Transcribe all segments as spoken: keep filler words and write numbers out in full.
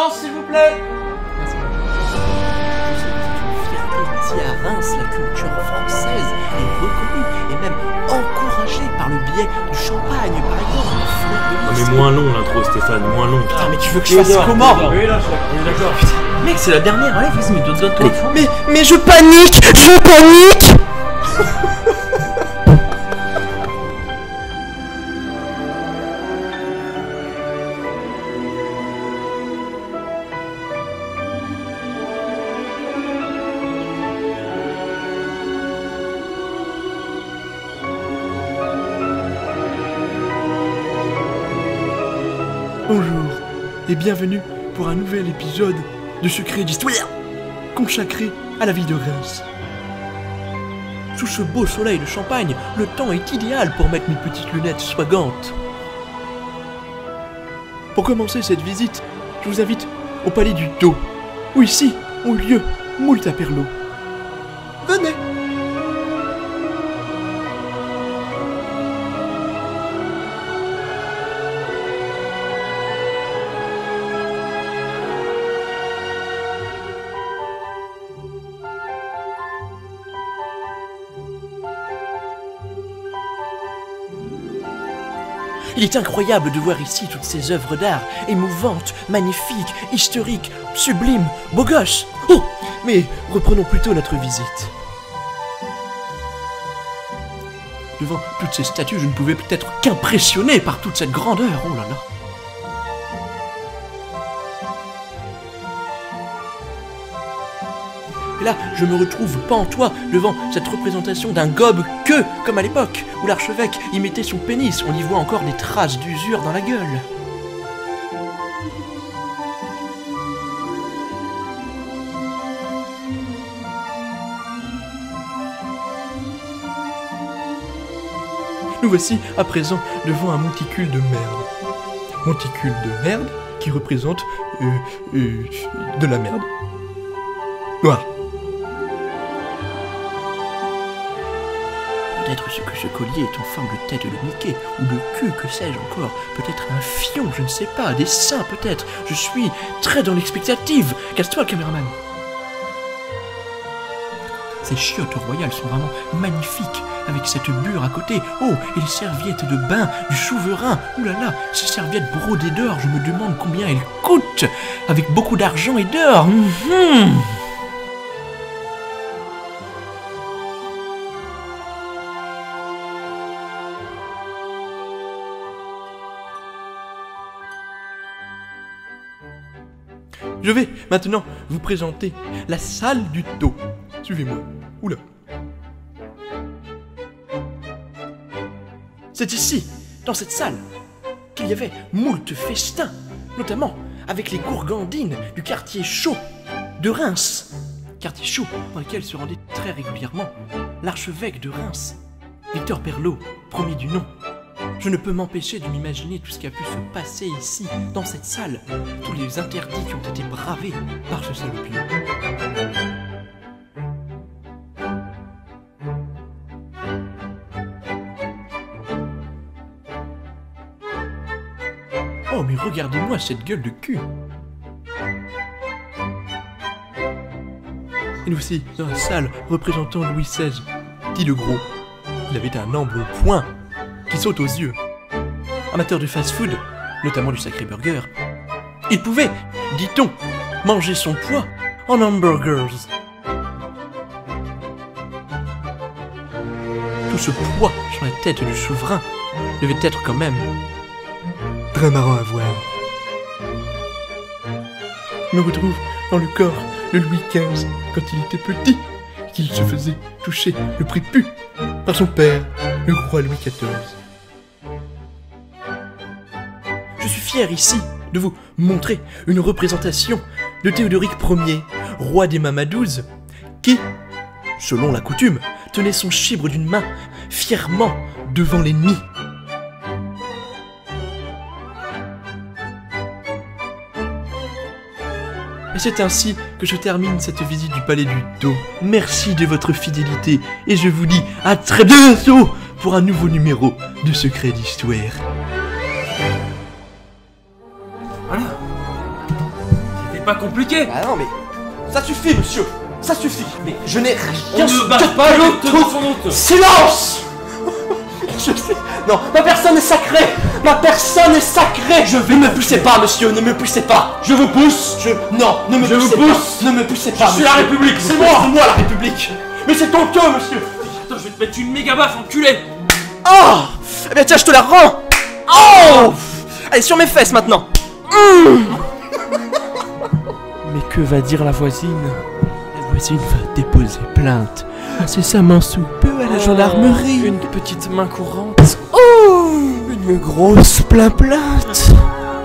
S'il vous plaît. Merci. Je sais que c'est une fierté. Si à Reims, la culture française est reconnue et même encouragée par le biais du champagne, par exemple, la fleur de Non lys. mais moins long l'intro Stéphane, moins long. Putain, mais tu veux que je fasse comment? Oui, là, on est d'accord. Mec, c'est la dernière, allez, vas-y, mais donne-toi le fond. Mais, mais je panique, je panique. Bonjour et bienvenue pour un nouvel épisode de Secret d'Histoire consacré à la ville de Reims. Sous ce beau soleil de Champagne, le temps est idéal pour mettre mes petites lunettes swagantes. Pour commencer cette visite, je vous invite au palais du Dô, où ici ont eu lieu moult aperlos. Venez! Il est incroyable de voir ici toutes ces œuvres d'art, émouvantes, magnifiques, historiques, sublimes, beaux gosses. Oh, mais reprenons plutôt notre visite. Devant toutes ces statues, je ne pouvais peut-être qu'impressionner par toute cette grandeur. Oh là là. Et là, je me retrouve pantois devant cette représentation d'un gobe-queue, comme à l'époque, où l'archevêque y mettait son pénis. On y voit encore des traces d'usure dans la gueule. Nous voici à présent devant un monticule de merde. Monticule de merde qui représente euh, euh, de la merde. Voilà. Peut-être ce que ce collier est en forme de tête de Mickey, ou de cul, que sais-je encore. Peut-être un fion, je ne sais pas, des seins peut-être. Je suis très dans l'expectative. Casse-toi, caméraman. Ces chiottes royales sont vraiment magnifiques, avec cette bure à côté. Oh, et les serviettes de bain du souverain. Ouh là là, ces serviettes brodées d'or, je me demande combien elles coûtent, avec beaucoup d'argent et d'or. Mmh. Je vais maintenant vous présenter la salle du Dô. Suivez-moi. Oula. C'est ici, dans cette salle, qu'il y avait moult festins, notamment avec les gourgandines du quartier chaud de Reims. Quartier chaud dans lequel se rendait très régulièrement l'archevêque de Reims, Victor Perlot, premier du nom. Je ne peux m'empêcher de m'imaginer tout ce qui a pu se passer ici, dans cette salle, tous les interdits qui ont été bravés par ce salopion. Oh, mais regardez-moi cette gueule de cul! Et nous aussi dans la salle représentant Louis seize, dit le gros. Il avait un embonpoint qui saute aux yeux. Amateur de fast-food, notamment du sacré burger, il pouvait, dit-on, manger son poids en hamburgers. Tout ce poids sur la tête du souverain devait être quand même très marrant à voir. Je me retrouve dans le corps de Louis quinze quand il était petit, qu'il se faisait toucher le prépuce par son père, le roi Louis quatorze. Je suis fier ici de vous montrer une représentation de Théodoric premier, roi des Mamadouze, qui, selon la coutume, tenait son chibre d'une main fièrement devant l'ennemi. Et c'est ainsi que je termine cette visite du palais du Dô. Merci de votre fidélité et je vous dis à très bientôt pour un nouveau numéro de Secret d'Histoire. Voilà. C'est pas compliqué. Ah non, mais ça suffit, monsieur. Ça suffit. Mais je n'ai rien. On ne bat pas l'autre dans son autre. Silence. Je sais. Non, ma personne est sacrée. Ma personne est sacrée. Je vais. Ne me poussez pas, monsieur. Ne me poussez pas. Je vous pousse. Je. Non, ne me Je poussez vous pousse. pas. Ne me poussez pas. Je suis la monsieur. République, C'est moi, c'est moi la République. Mais c'est ton queue, monsieur. Attends, je vais te mettre une méga baffe, enculé. Oh. Eh bien tiens, je te la rends. Oh. Allez, sur mes fesses maintenant. Mmh. Mais que va dire la voisine? La voisine va déposer plainte incessamment sous peu à la gendarmerie. Une petite main courante. Une grosse plainte.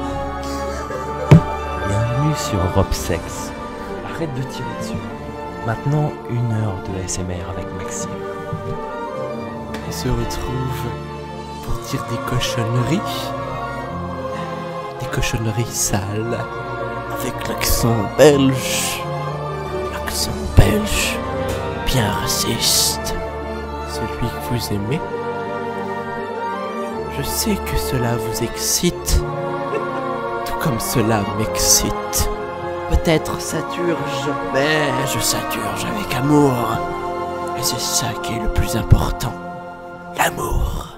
Bienvenue sur Robsex. Arrête de tirer dessus. Maintenant, une heure de A S M R avec Maxime. On se retrouve pour dire des cochonneries. Des cochonneries sales. Avec l'accent belge. L'accent belge. Bien raciste. Celui que vous aimez. Je sais que cela vous excite. Tout comme cela m'excite. Peut-être saturge, mais je saturge avec amour. Et c'est ça qui est le plus important. L'amour.